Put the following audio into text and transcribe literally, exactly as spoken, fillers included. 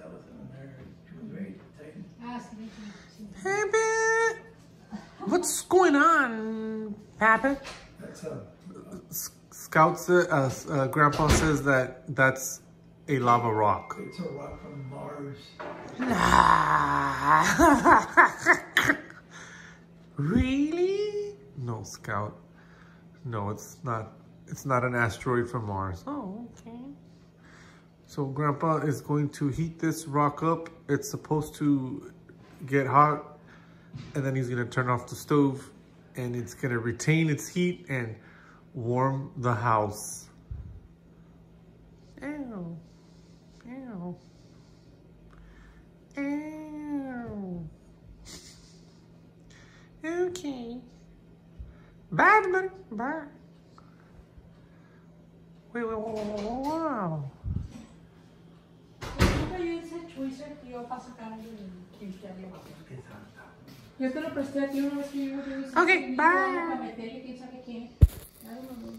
Papa, what's going on, Papa? That's a... Scout says, uh, uh, Grandpa says that that's a lava rock. It's a rock from Mars. Really? No, Scout. No, it's not. It's not an asteroid from Mars. Oh, okay. So Grandpa is going to heat this rock up. It's supposed to get hot, and then he's gonna turn off the stove, and it's gonna retain its heat and warm the house. Ow. Ow. Ow. Okay. Bye, buddy. Bye. Wait, wait, wait, wait, wow. Okay, bye.